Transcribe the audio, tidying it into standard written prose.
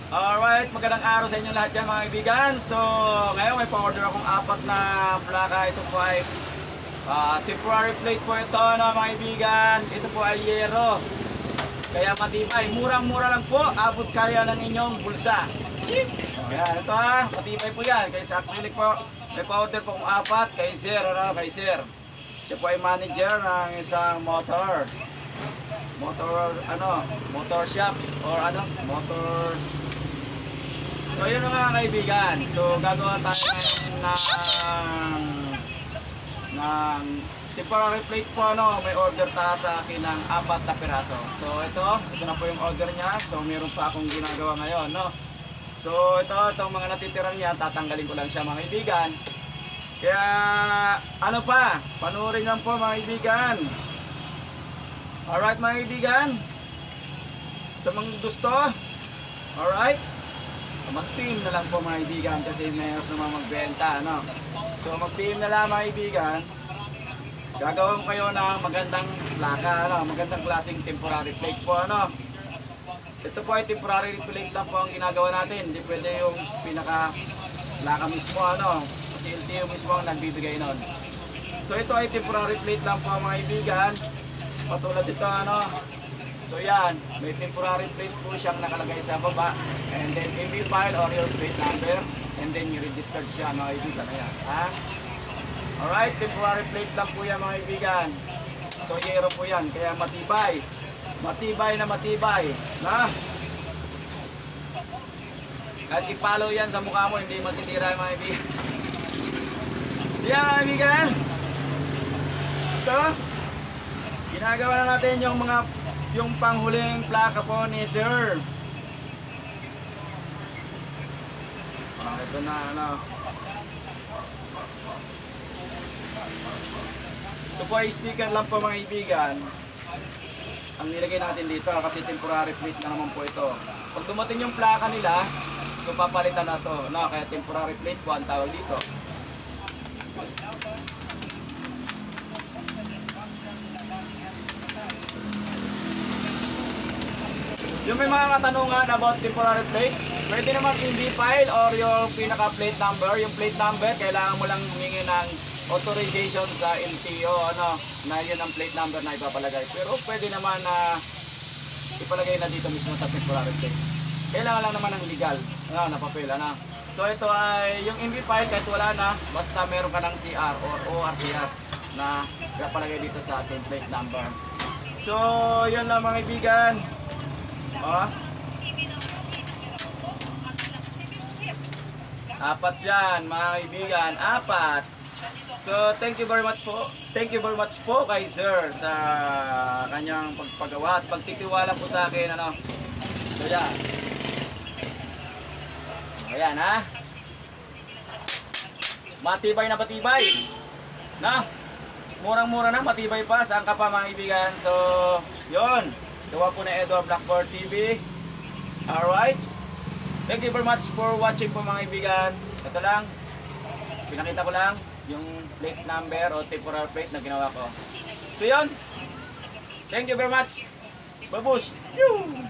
Alright, magandang araw sa inyo lahat dyan mga kaibigan. So, ngayon may pa-order akong 4 na plaka. Ito po ay temporary plate po ito na mga kaibigan. Ito po ay yero. Kaya matibay. Murang-mura lang po. Abot kaya ng inyong bulsa. Ayan, ito matibay po yan. Kaya sa acrylic po, may pa-order po akong 4 kay Sir. Kay Sir. Siya po ay manager ng isang motor shop or motor. So yun mga kaibigan, so gagawa tayo ng temporary plate po may order ta sa akin ng 4 na piraso. So ito na po yung order niya. So meron pa akong ginagawa ngayon, So itong mga natitirang niya, tatanggalin ko lang siya mga kaibigan. Kaya panuorin lang po mga kaibigan. Alright mga kaibigan, sa mga gusto, alright, mag-PM na lang po mga kaibigan kasi mayroon naman magbenta, So mag-PM na lang mga kaibigan. Gagawin ko kayo ng magandang plaka, magandang klaseng temporary plate po, Ito po ay temporary plate lang po ang ginagawa natin. Hindi pwede yung pinaka plaka mismo, Kasi LTO mismo ang nagbibigay nun. So ito ay temporary plate lang po mga kaibigan. Patulad ito, So yan, may temporary plate po siyang nakalagay sa baba. And then MB file or your plate number. And then you registered siya mga kaibigan. Ayan, Alright, temporary plate lang po yan mga kaibigan. So yero po yan, kaya matibay. Matibay na matibay. Kahit ipalo yan sa mukha mo, hindi matitira mga kaibigan. So yan mga kaibigan. Ito, ginagawa na natin yung panghuling plaka po ni Sir. Ito na Ito po ay sticker lang po mga kaibigan. Ang nilagay natin dito kasi temporary plate na naman po ito. Pag dumating yung plaka nila, so papalitan na to. Kaya temporary plate po ang tawag dito. Yung may mga katanungan about temporary plate, pwede naman MB file or yung pinaka plate number. Yung plate number, kailangan mo lang humingi ng authorization sa LTO, na yun ang plate number na ipapalagay. Pero pwede naman na ipalagay na dito mismo sa temporary plate. Kailangan lang naman ng legal, na papel, So ito ay yung MB file kahit wala na, basta meron ka ng CR or ORCR na ipapalagay dito sa ating plate number. So yun lang mga kaibigan. 4 yan mga kaibigan, 4. So thank you very much po. Thank you very much po kay Sir sa kanyang pagpagawa at pagtitiwala po sa akin, So yan. Ayan matibay na matibay. Murang-mura na, matibay pa. Saan ka pa mga kaibigan? So yun. Gawa po na Edward Blackboard TV. Alright. Thank you very much for watching po mga kaibigan. Ito lang. Pinakita ko lang yung plate number o temporary plate na ginawa ko. So yun. Thank you very much. Babus.